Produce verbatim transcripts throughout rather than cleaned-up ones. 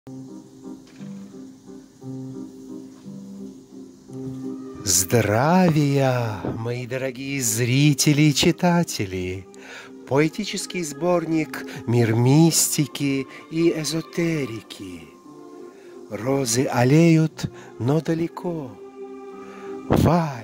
Здравия, мои дорогие зрители и читатели! Поэтический сборник «Мир мистики и эзотерики». Розы алеют, но далеко. Вальс.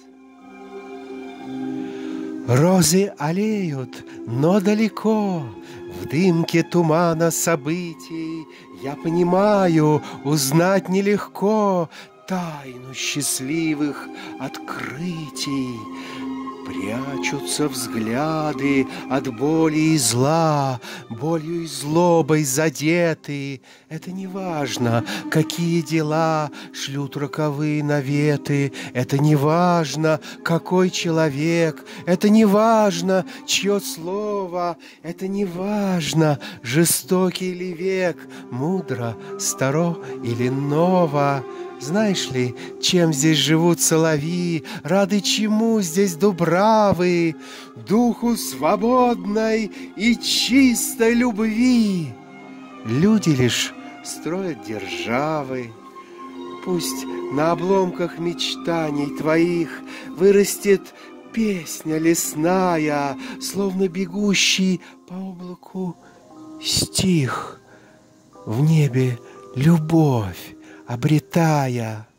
Розы алеют, но далеко. В дымке тумана событий я понимаю, узнать нелегко тайну счастливых открытий. Прячутся взгляды от боли и зла, болью и злобой задеты. Это не важно, какие дела шлют роковые наветы. Это не важно, какой человек. Это не важно, чье слово. Это не важно, жестокий ли век, мудро, старо или ново. Знаешь ли, чем здесь живут соловьи, рады чему здесь дубравы? Духу свободной и чистой любви. Люди лишь строят державы. Пусть на обломках мечтаний твоих вырастет песня лесная, словно бегущий по облаку стих. В небе любовь обретая.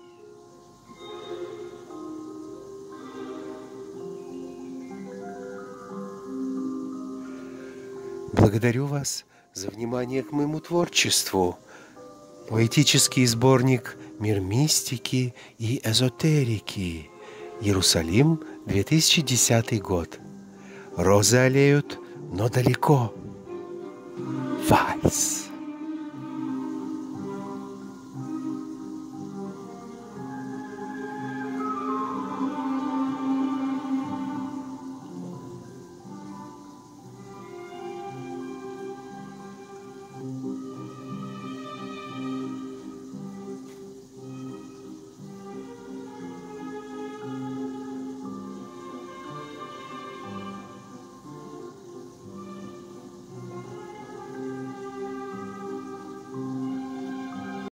Благодарю вас за внимание к моему творчеству. Поэтический сборник «Мир мистики и эзотерики». Иерусалим, две тысячи десятый год. Розы алеют, но далеко. Вальс.